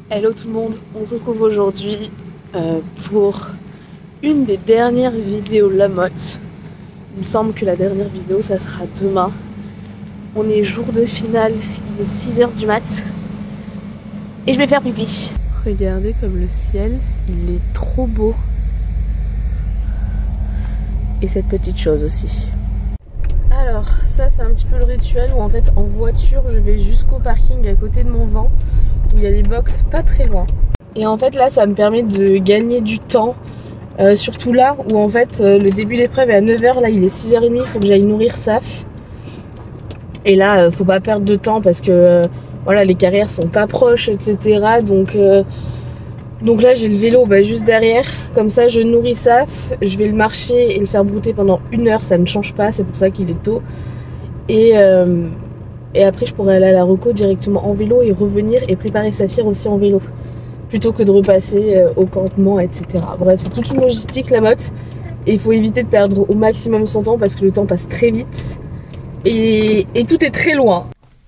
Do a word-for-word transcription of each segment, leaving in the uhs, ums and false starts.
Hello tout le monde, on se retrouve aujourd'hui euh, pour une des dernières vidéos Lamotte. Il me semble que la dernière vidéo ça sera demain. On est jour de finale, il est six heures du mat et je vais faire pipi. Regardez comme le ciel, il est trop beau. Et cette petite chose aussi. Alors ça c'est un petit peu le rituel où en fait en voiture je vais jusqu'au parking à côté de mon van. Il y a les box pas très loin. Et en fait là ça me permet de gagner du temps. Euh, surtout là où en fait euh, le début de l'épreuve est à neuf heures, là il est six heures trente, il faut que j'aille nourrir Saf. Et là euh, faut pas perdre de temps parce que euh, voilà, les carrières sont pas proches, et cetera. Donc, euh, donc là j'ai le vélo bah, juste derrière, comme ça je nourris Saf, je vais le marcher et le faire brouter pendant une heure, ça ne change pas, c'est pour ça qu'il est tôt. Et, euh, et après je pourrais aller à la reco directement en vélo et revenir et préparer Saphir aussi en vélo. Plutôt que de repasser euh, au campement, et cetera. Bref, c'est toute une logistique la motte. Et il faut éviter de perdre au maximum son temps parce que le temps passe très vite. Et, et tout est très loin.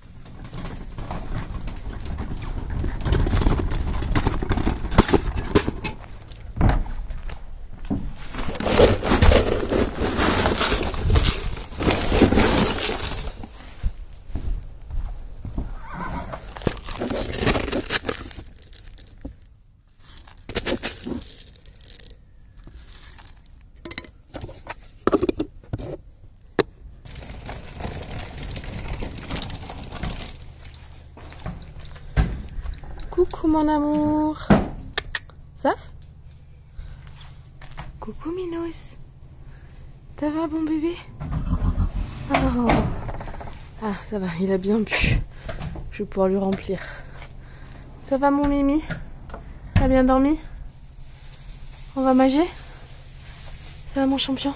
Coucou mon amour. Ça? Coucou Minous. Ça va bon bébé? Oh. Ah ça va, il a bien bu. Je vais pouvoir lui remplir. Ça va mon Mimi? T'as bien dormi? On va manger? Ça va mon champion?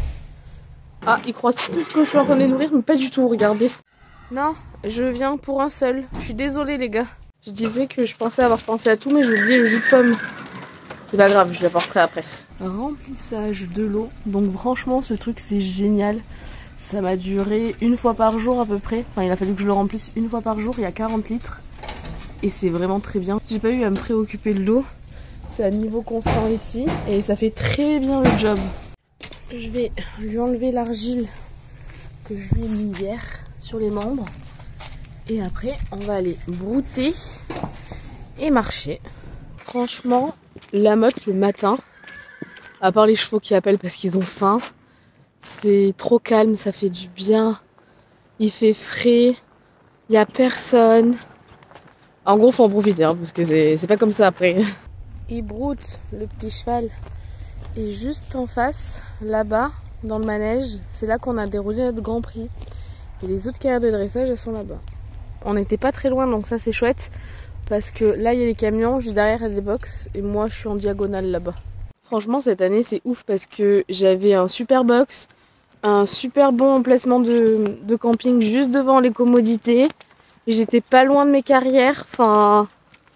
Ah, il croit tout que je suis en train de les nourrir, mais pas du tout, regardez. Non, je viens pour un seul. Je suis désolée les gars. Je disais que je pensais avoir pensé à tout, mais j'ai oublié le jus de pomme. C'est pas grave, je l'apporterai après. Remplissage de l'eau. Donc franchement, ce truc, c'est génial. Ça m'a duré une fois par jour à peu près. Enfin, il a fallu que je le remplisse une fois par jour. Il y a quarante litres. Et c'est vraiment très bien. J'ai pas eu à me préoccuper de l'eau. C'est à niveau constant ici. Et ça fait très bien le job. Je vais lui enlever l'argile que je lui ai mis hier sur les membres. Et après, on va aller brouter et marcher. Franchement, la motte le matin, à part les chevaux qui appellent parce qu'ils ont faim, c'est trop calme, ça fait du bien. Il fait frais, il n'y a personne. En gros, faut en profiter hein, parce que c'est pas comme ça après. Il broute le petit cheval. Et juste en face, là-bas, dans le manège, c'est là qu'on a déroulé notre Grand Prix. Et les autres carrières de dressage, elles sont là-bas. On n'était pas très loin, donc ça c'est chouette. Parce que là, il y a les camions, juste derrière, il y a des box. Et moi, je suis en diagonale là-bas. Franchement, cette année, c'est ouf parce que j'avais un super box, un super bon emplacement de, de camping juste devant les commodités. J'étais pas loin de mes carrières. Enfin,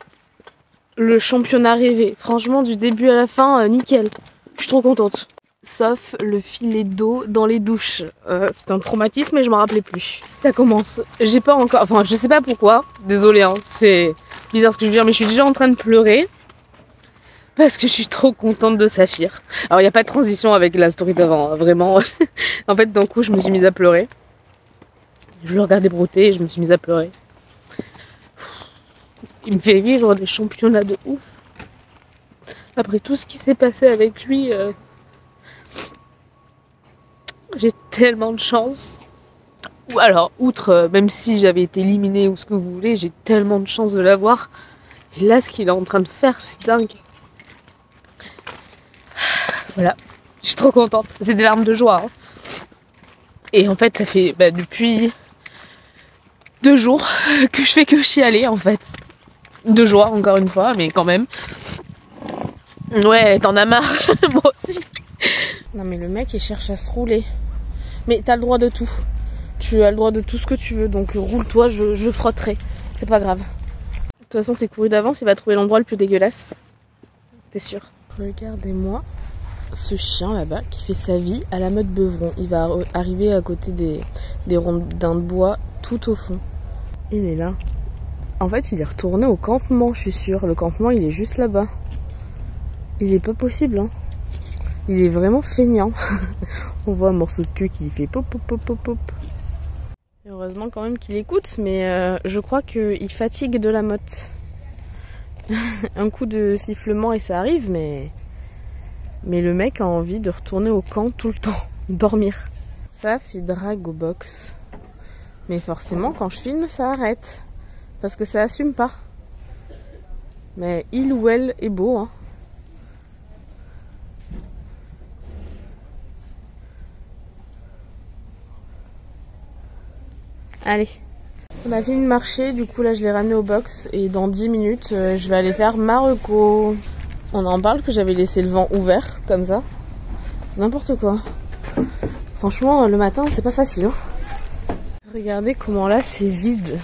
le championnat rêvé. Franchement, du début à la fin, euh, nickel. Je suis trop contente. Sauf le filet d'eau dans les douches. Euh, c'est un traumatisme et je m'en rappelais plus. Ça commence. J'ai pas encore... Enfin, je sais pas pourquoi. Désolée, hein. C'est bizarre ce que je veux dire, mais je suis déjà en train de pleurer. Parce que je suis trop contente de Saphir. Alors, il n'y a pas de transition avec la story d'avant, hein, vraiment. En fait, d'un coup, je me suis mise à pleurer. Je le regardais brouter et je me suis mise à pleurer. Il me fait vivre des championnats de ouf. Après tout ce qui s'est passé avec lui... Euh... J'ai tellement de chance. Ou alors, outre, euh, même si j'avais été éliminée ou ce que vous voulez, j'ai tellement de chance de l'avoir. Et là, ce qu'il est en train de faire, c'est dingue. Voilà, je suis trop contente. C'est des larmes de joie. Hein. Et en fait, ça fait bah, depuis deux jours que je fais que chialer, en fait. De joie, encore une fois, mais quand même. Ouais, t'en as marre, moi aussi. Non mais le mec il cherche à se rouler. Mais t'as le droit de tout. Tu as le droit de tout ce que tu veux. Donc roule-toi, je, je frotterai. C'est pas grave. De toute façon c'est couru d'avance, il va trouver l'endroit le plus dégueulasse. T'es sûr? Regardez-moi ce chien là-bas qui fait sa vie à la mode Beuvron. Il va arriver à côté des, des rondins de bois tout au fond. Il est là. En fait, il est retourné au campement, je suis sûre. Le campement, il est juste là-bas. Il est pas possible, hein. Il est vraiment feignant. On voit un morceau de queue qui fait pop pop pop pop pop. Et heureusement quand même qu'il écoute, mais euh, je crois qu'il fatigue de la motte. Un coup de sifflement et ça arrive, mais... Mais le mec a envie de retourner au camp tout le temps, dormir. Ça, il drague au box. Mais forcément, quand je filme, ça arrête. Parce que ça assume pas. Mais il ou elle est beau, hein. Allez, on a fini de marcher, du coup là je l'ai ramené au box et dans dix minutes euh, je vais aller faire ma reco. On en parle que j'avais laissé le vent ouvert comme ça. N'importe quoi. Franchement le matin c'est pas facile, hein. Regardez comment là c'est vide.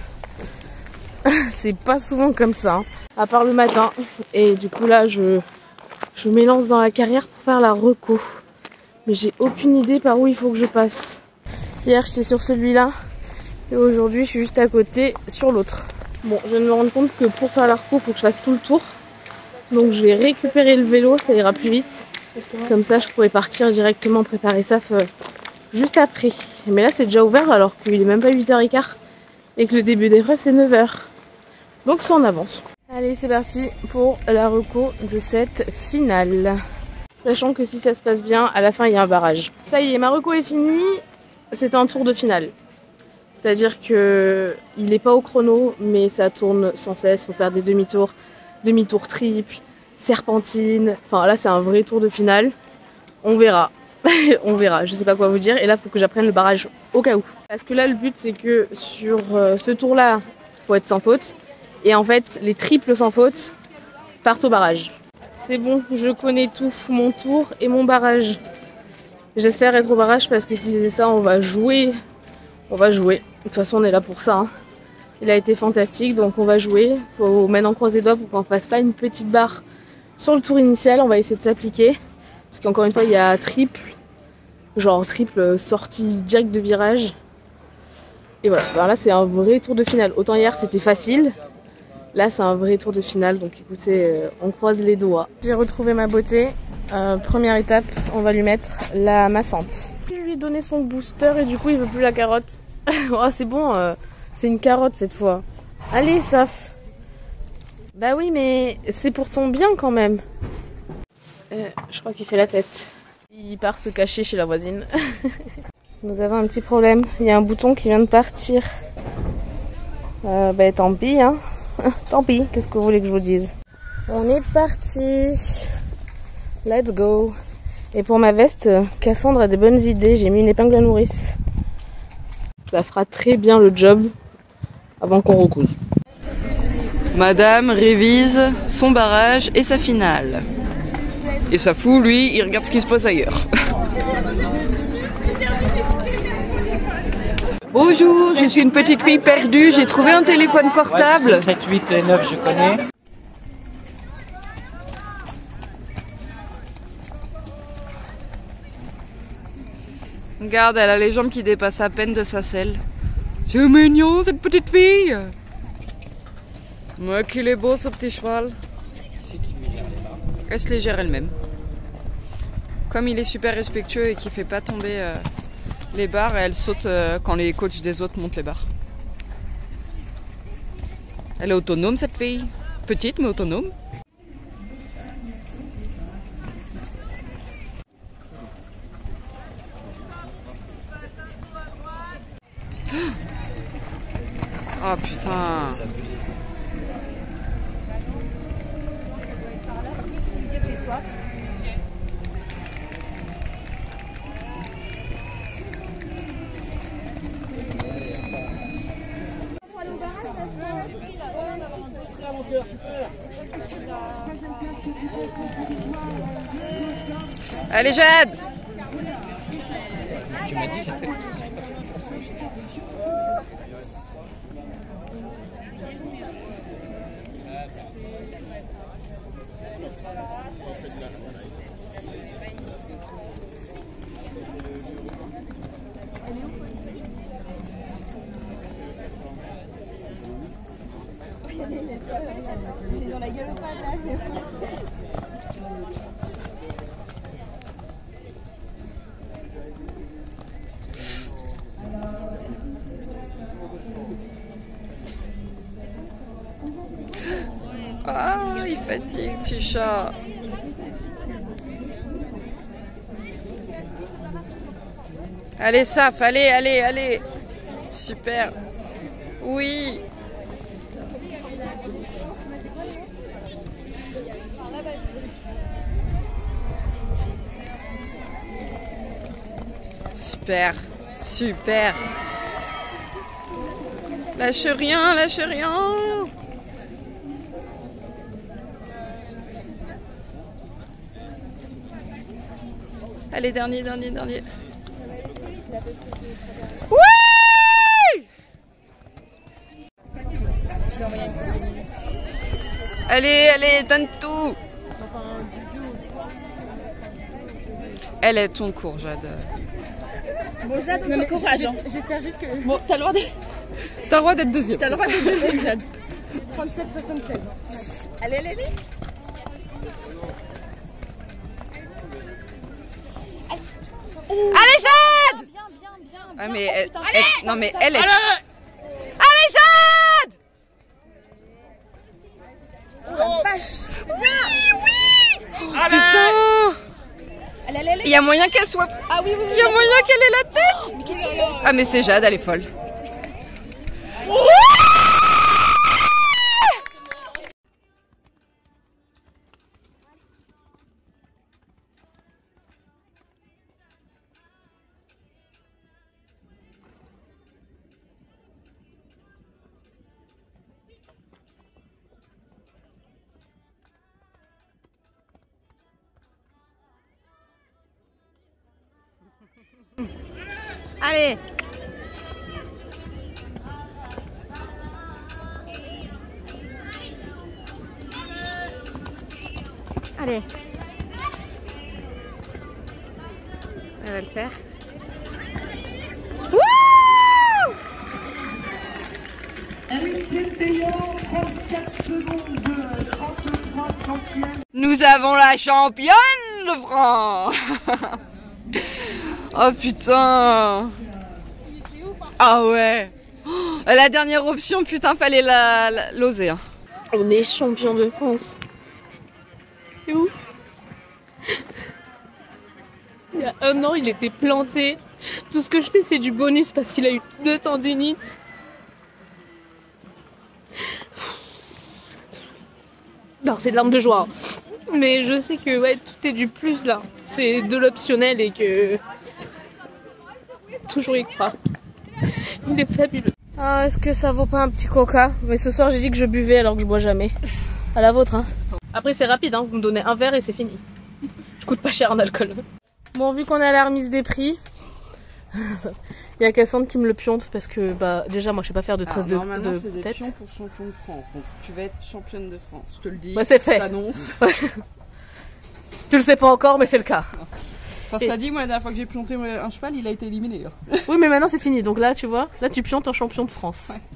C'est pas souvent comme ça, hein. À part le matin. Et du coup là je, je m'élance dans la carrière pour faire la reco. Mais j'ai aucune idée par où il faut que je passe. Hier j'étais sur celui-là. Et aujourd'hui, je suis juste à côté sur l'autre. Bon, je viens de me rendre compte que pour faire la reco, il faut que je fasse tout le tour. Donc je vais récupérer le vélo, ça ira plus vite. Comme ça, je pourrais partir directement préparer ça juste après. Mais là, c'est déjà ouvert alors qu'il est même pas huit heures quinze et que le début d'épreuve, c'est neuf heures. Donc c'est en avance. Allez, c'est parti pour la reco de cette finale. Sachant que si ça se passe bien, à la fin, il y a un barrage. Ça y est, ma reco est finie. C'était un tour de finale. C'est-à-dire que il n'est pas au chrono, mais ça tourne sans cesse. Il faut faire des demi-tours, demi-tours triples, serpentine. Enfin là, c'est un vrai tour de finale. On verra. On verra. Je sais pas quoi vous dire. Et là, il faut que j'apprenne le barrage au cas où. Parce que là, le but, c'est que sur euh, ce tour-là, il faut être sans faute. Et en fait, les triples sans faute partent au barrage. C'est bon, je connais tout. Mon tour et mon barrage. J'espère être au barrage parce que si c'est ça, on va jouer. On va jouer. De toute façon, on est là pour ça, hein. Il a été fantastique, donc on va jouer. Faut maintenant croiser les doigts pour qu'on ne fasse pas une petite barre sur le tour initial. On va essayer de s'appliquer. Parce qu'encore une fois, il y a triple. Genre triple sortie directe de virage. Et voilà. Alors là, c'est un vrai tour de finale. Autant hier, c'était facile. Là, c'est un vrai tour de finale. Donc écoutez, euh, on croise les doigts. J'ai retrouvé ma beauté. Euh, première étape, on va lui mettre la massante. Je lui ai donné son booster et du coup il veut plus la carotte. Oh, c'est bon, euh, c'est une carotte cette fois. Allez Saf. Bah oui mais c'est pour ton bien quand même. Euh, je crois qu'il fait la tête. Il part se cacher chez la voisine. Nous avons un petit problème. Il y a un bouton qui vient de partir. Euh, bah tant pis hein. Tant pis, qu'est-ce que vous voulez que je vous dise. On est parti. Let's go. Et pour ma veste, Cassandre a des bonnes idées. J'ai mis une épingle à nourrice. Ça fera très bien le job avant qu'on recouse. Madame révise son barrage et sa finale. Et ça fout, lui, il regarde ce qui se passe ailleurs. Bonjour, je suis une petite fille perdue. J'ai trouvé un téléphone portable. Ouais, sept, huit et neuf, je connais. Regarde, elle a les jambes qui dépassent à peine de sa selle. C'est mignon cette petite fille. Moi qu'il est beau ce petit cheval. Elle se les gère elle-même. Comme il est super respectueux et qu'il fait pas tomber euh, les barres, elle saute euh, quand les coachs des autres montent les barres. Elle est autonome cette fille. Petite mais autonome. Oh putain. Allez Jade. Tu m'as dit. Dans la galopade là. Ah, il fatigue, petit chat. Allez, Saf, allez, allez, allez. Super. Oui. Super, super. Lâche rien, lâche rien. Allez, dernier, dernier, dernier. Oui! Allez, allez, donne tout. Elle est ton cours, Jade. Bon, Jade, on t'encourage. J'espère juste que. Bon, t'as le droit d'être. T'as le droit d'être deuxième. T'as le droit d'être deuxième, Jade. trente-sept soixante-seize. Allez, allez, allez. Allez, Jade! Bien, bien, bien. Ah, mais elle, putain. elle- non, mais elle est. Allez, Jade! Oh, vache. Oui, oui! Putain! Allez, allez, allez. Il y a moyen qu'elle soit. Ah oui, oui, oui. Il y a moyen qu'elle ait la tête! Mais qu'est-ce que Ah, mais c'est Jade, elle est folle. Allez. Allez. Elle va le faire. Wouh! C'est payant, trente-quatre secondes, trente-trois centièmes. Nous avons la championne de France! Oh putain! Ah ouais! Oh, la dernière option, putain, fallait la, la, l'oser. Hein. On est champion de France. C'est ouf. Il y a un an, il était planté. Tout ce que je fais, c'est du bonus parce qu'il a eu deux tendinites. Non, c'est de larmes de joie. Mais je sais que ouais, tout est du plus là. C'est de l'optionnel et que toujours y croire. Il est fabuleux. Ah, est-ce que ça vaut pas un petit coca? Mais ce soir, j'ai dit que je buvais alors que je bois jamais. À la vôtre, hein. Après, c'est rapide, hein. Vous me donnez un verre et c'est fini. Je coûte pas cher en alcool. Bon, vu qu'on est à la remise des prix, il y a Cassandre qui me le pionte parce que bah déjà moi je sais pas faire de tresses de, normalement, de c'est des tête. pions pour champion de France. Donc tu vas être championne de France, je te le dis. Ouais, c'est fait. Je t'annonce. Tu le sais pas encore, mais c'est le cas. Enfin, je t'ai dit, moi la dernière fois que j'ai pionté un cheval, il a été éliminé. Hein. Oui, mais maintenant c'est fini. Donc là, tu vois, là tu piontes en champion de France. Ouais.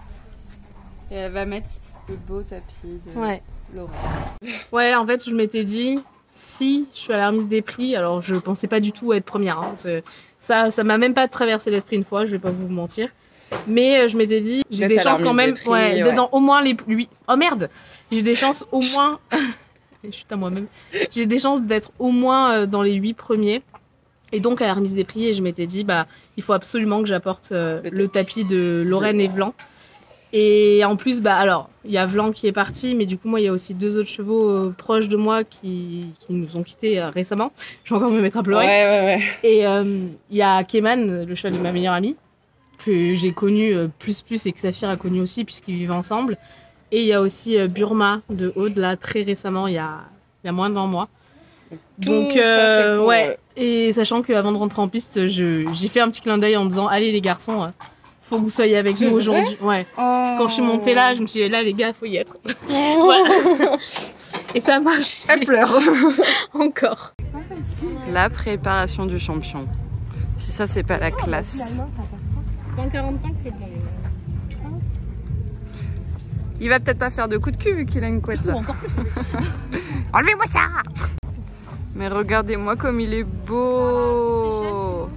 Et elle va mettre le beau tapis de Ouais. Laura. Ouais, en fait, je m'étais dit, si je suis à la remise des prix, alors je pensais pas du tout être première. Hein. Ça, ça m'a même pas traversé l'esprit une fois, je vais pas vous mentir. Mais euh, je m'étais dit, j'ai D'être des à la chances quand remise même, des prix, ouais, ouais. d'être dans au moins les lui. Oh merde, j'ai des chances au moins. Je suis à moi-même. J'ai des chances d'être au moins euh, dans les huit premiers. Et donc à la remise des prix, et je m'étais dit, bah, il faut absolument que j'apporte euh, Le le tapis de Lorraine et Vlan. Et en plus, bah alors, il y a Vlan qui est parti, mais du coup, moi, il y a aussi deux autres chevaux euh, proches de moi qui, qui nous ont quittés euh, récemment. Je vais encore me mettre à pleurer. Ouais, ouais, ouais. Et euh, il y a Keman, le cheval de ma meilleure amie, que j'ai connu euh, plus plus et que Saphir a connu aussi, puisqu'ils vivent ensemble. Et il y a aussi euh, Burma de Aude, là, très récemment, il y a, il y a moins d'un mois. Tout Donc, ça, euh, c'est pour, ouais. euh, Et sachant qu'avant de rentrer en piste, je, j'ai fait un petit clin d'œil en me disant, allez les garçons, euh, faut que vous soyez avec C'est nous vrai aujourd'hui. Ouais. Oh. Quand je suis montée là, je me suis dit, là les gars, faut y être. Voilà. Et ça marche. Elle pleure. Encore. La préparation du champion. Si ça, c'est pas la classe. cent quarante-cinq, c'est bon. Il va peut-être pas faire de coup de cul vu qu'il a une couette là. Encore plus. Enlevez-moi ça! Mais regardez-moi comme il est beau!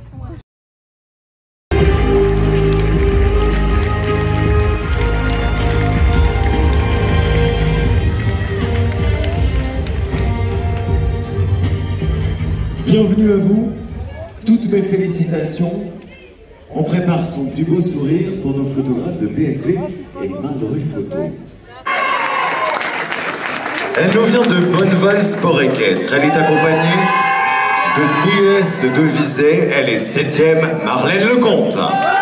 Bienvenue à vous, toutes mes félicitations. On prépare son plus beau sourire pour nos photographes de P S V et Main de Rue Photo. Elle nous vient de Bonneval Sport Équestre. Elle est accompagnée de Déesse de Vizay. Elle est septième, Marlène Lecomte.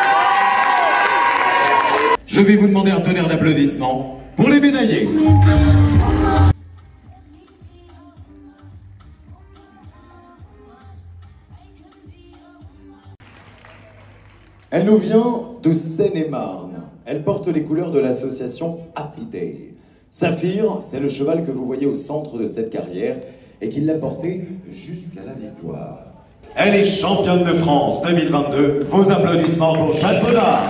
Je vais vous demander un tonnerre d'applaudissements pour les médaillés. Elle nous vient de Seine-et-Marne. Elle porte les couleurs de l'association Happy Day. Saphir, c'est le cheval que vous voyez au centre de cette carrière et qui l'a porté jusqu'à la victoire. Elle est championne de France deux mille vingt-deux. Vos applaudissements pour Jade Bodard.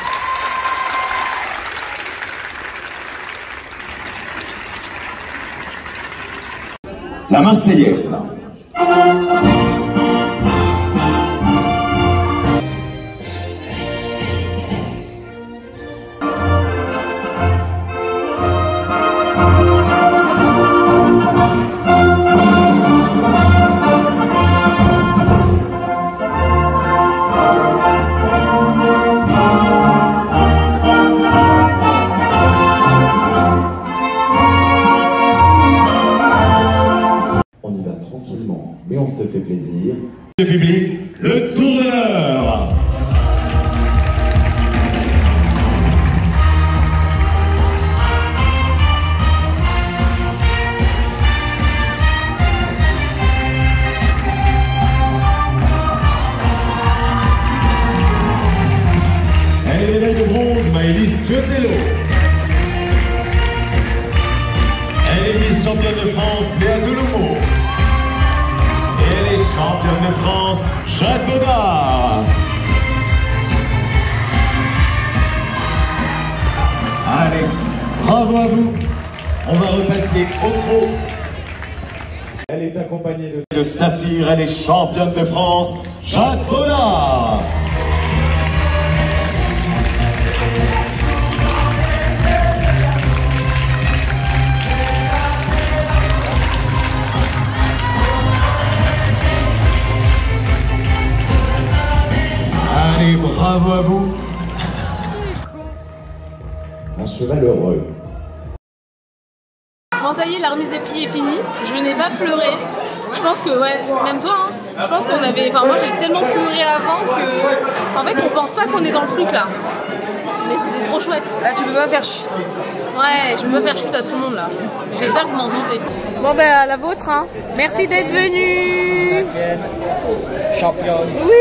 La Marseillaise. Mais on se fait plaisir. Le public, le tour de l'heure. Elle est médaille de bronze, Maëlys Fiotello. Elle est vice-championne de France, Léa Delomo. Championne de France, Jade Bodard. Allez, bravo à vous. On va repasser au trot. Elle est accompagnée de, de Saphir, elle est championne de France, Jade Bodard. Allez, bravo à vous. Un cheval heureux. Bon, ça y est, la remise des prix est finie. Je n'ai pas pleuré. Je pense que, ouais, même toi, hein, je pense qu'on avait... Enfin, moi, j'ai tellement pleuré avant que... En fait, on pense pas qu'on est dans le truc, là. Mais c'était trop chouette. Là, tu peux pas faire ch... Ouais, je peux pas faire shoot à tout le monde, là. Mais j'espère que vous m'entendez. Bon, ben, à la vôtre, hein. Merci d'être venu. Championne. Oui.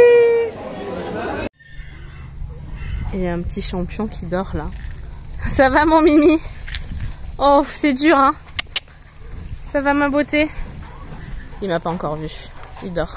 Et un petit champion qui dort là. Ça va mon Mimi? Oh c'est dur hein. Ça va ma beauté? Il m'a pas encore vu. Il dort.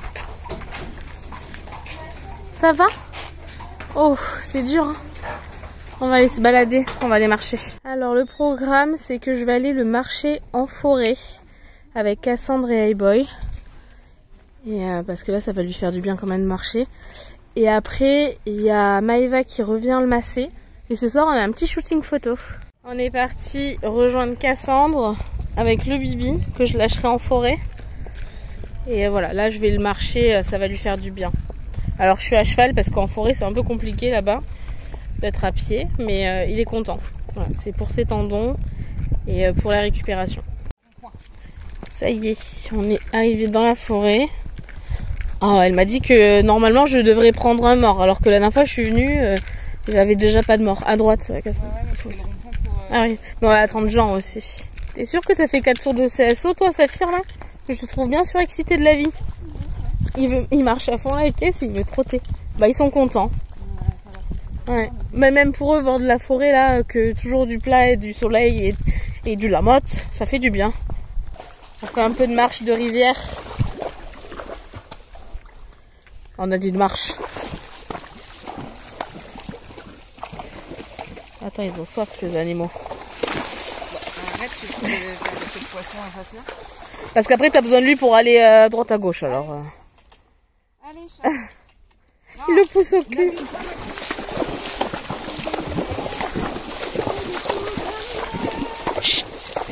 Ça va? Oh c'est dur hein. On va aller se balader. On va aller marcher. Alors le programme c'est que je vais aller le marcher en forêt avec Cassandre et Hey-Boy. Et euh, parce que là ça va lui faire du bien quand même de marcher. Et après, il y a Maëva qui revient le masser. Et ce soir, on a un petit shooting photo. On est parti rejoindre Cassandre avec le Bibi, que je lâcherai en forêt. Et voilà, là, je vais le marcher, ça va lui faire du bien. Alors, je suis à cheval parce qu'en forêt, c'est un peu compliqué là-bas d'être à pied. Mais euh, il est content. Voilà, c'est pour ses tendons et euh, pour la récupération. Ça y est, on est arrivé dans la forêt. Oh, elle m'a dit que normalement je devrais prendre un mort, alors que la dernière fois je suis venue, euh, j'avais déjà pas de mort. À droite, c'est vrai que ça. Ouais, ouais, ah oui, mais on va attendre Jean aussi. T'es sûr que t'as fait quatre tours de C S O toi, Saphir là? Je te trouve bien surexcité de la vie. Il, veut, il marche à fond la caisse, il veut trotter. Bah ils sont contents. Ouais. Mais même pour eux, voir de la forêt là, que toujours du plat et du soleil et, et du lamotte, ça fait du bien. On fait un peu de marche de rivière. On a dit de marche. Attends, ils ont soif ces animaux. arrête, c'est pour les poissons à Saphir. Parce qu'après, t'as besoin de lui pour aller à droite à gauche, alors. euh. Allez, chat. Il le pousse au cul. Chut.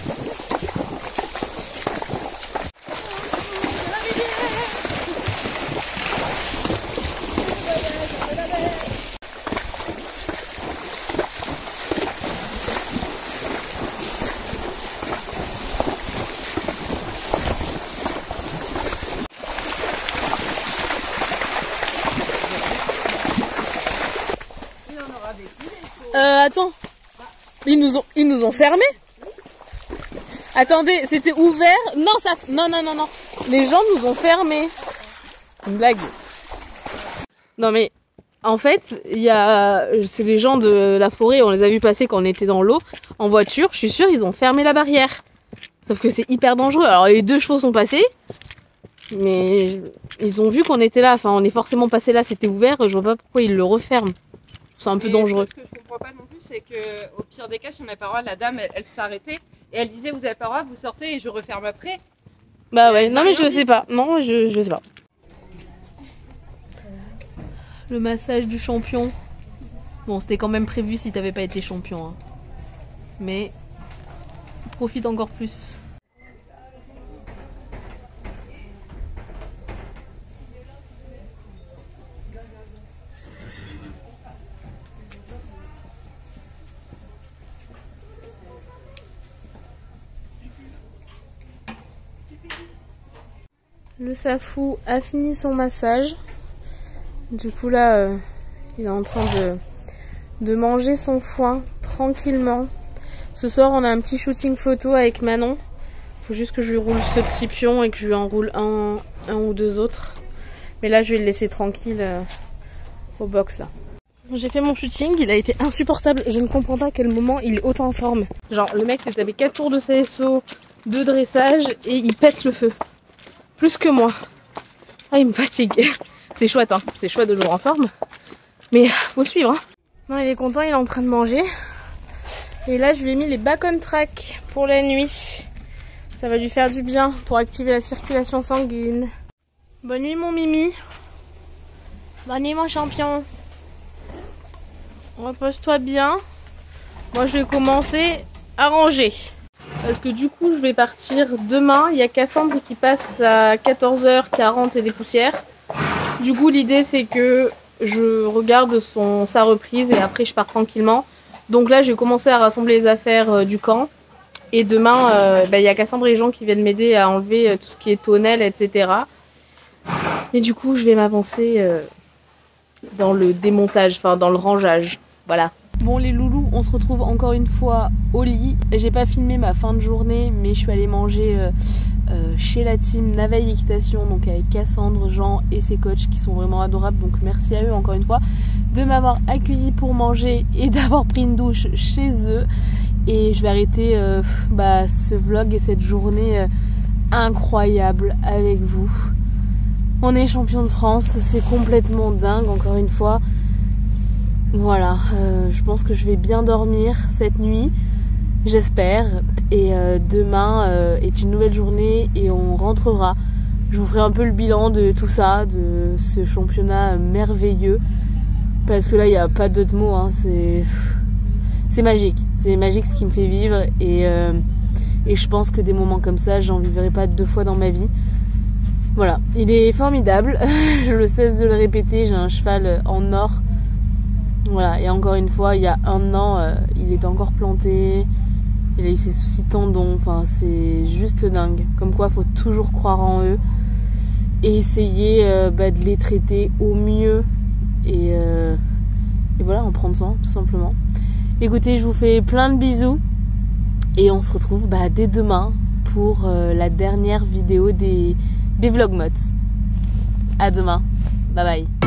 Euh, attends. Ils nous ont, ils nous ont fermés. Attendez, c'était ouvert. Non, ça, non, non, non, non. Les gens nous ont fermés. Une blague. Non mais, en fait, il y a, c'est les gens de la forêt. On les a vus passer quand on était dans l'eau en voiture. Je suis sûre, ils ont fermé la barrière. Sauf que c'est hyper dangereux. Alors les deux chevaux sont passés, mais ils ont vu qu'on était là. Enfin, on est forcément passé là. C'était ouvert. Je vois pas pourquoi ils le referment. C'est un peu et dangereux. Ce que je comprends pas non plus, c'est que au pire des cas, si on n'avait pas le droit, la dame, elle, elle s'arrêtait et elle disait vous avez pas le droit, vous sortez et je referme après. Bah ouais, Et non mais je dit. sais pas. Non, je, je sais pas. Le massage du champion. Bon, c'était quand même prévu si t'avais pas été champion. Hein. Mais profite encore plus. Le Safou a fini son massage. Du coup là, euh, il est en train de, de manger son foin tranquillement. Ce soir, on a un petit shooting photo avec Manon. Faut juste que je lui roule ce petit pion et que je lui enroule un, un ou deux autres. Mais là, je vais le laisser tranquille euh, au box là. J'ai fait mon shooting, il a été insupportable. Je ne comprends pas à quel moment il est autant en forme. Genre, le mec s'est tapé quatre tours de C S O, de dressage et il pète le feu. Plus que moi. Ah, il me fatigue. C'est chouette, hein. C'est chouette de le voir en forme. Mais faut suivre. Hein. Non, il est content, il est en train de manger. Et là, je lui ai mis les back on track pour la nuit. Ça va lui faire du bien pour activer la circulation sanguine. Bonne nuit, mon Mimi. Bonne nuit, mon champion. Repose-toi bien. Moi, je vais commencer à ranger. Parce que du coup je vais partir demain. Il y a Cassandre qui passe à quatorze heures quarante et des poussières. Du coup l'idée c'est que je regarde son, sa reprise et après je pars tranquillement. Donc là je vais commencer à rassembler les affaires euh, du camp. Et demain euh, bah, il y a Cassandre et Jean qui viennent m'aider à enlever euh, tout ce qui est tonnelle, et cetera. Mais du coup je vais m'avancer euh, dans le démontage, enfin dans le rangeage. Voilà. Bon les loulous, on se retrouve encore une fois au lit. J'ai pas filmé ma fin de journée, mais je suis allée manger euh, euh, chez la team Navaille Équitation, donc avec Cassandre, Jean et ses coachs qui sont vraiment adorables. Donc merci à eux encore une fois de m'avoir accueilli pour manger et d'avoir pris une douche chez eux. Et je vais arrêter euh, bah, ce vlog et cette journée euh, incroyable avec vous. On est champion de France, c'est complètement dingue encore une fois. Voilà, euh, je pense que je vais bien dormir cette nuit, j'espère. Et euh, demain euh, est une nouvelle journée et on rentrera. Je vous ferai un peu le bilan de tout ça, de ce championnat merveilleux. Parce que là, il n'y a pas d'autres mots, hein, c'est... c'est magique. C'est magique ce qui me fait vivre. Et, euh, et je pense que des moments comme ça, j'en vivrai pas deux fois dans ma vie. Voilà, il est formidable. Je ne cesse de le répéter, j'ai un cheval en or. Voilà, et encore une fois, il y a un an, euh, il était encore planté, il a eu ses soucis tendons, enfin c'est juste dingue. Comme quoi, il faut toujours croire en eux et essayer euh, bah, de les traiter au mieux et, euh, et voilà, en prendre soin, tout simplement. Écoutez, je vous fais plein de bisous et on se retrouve bah, dès demain pour euh, la dernière vidéo des, des Vlogmods. À demain, bye bye.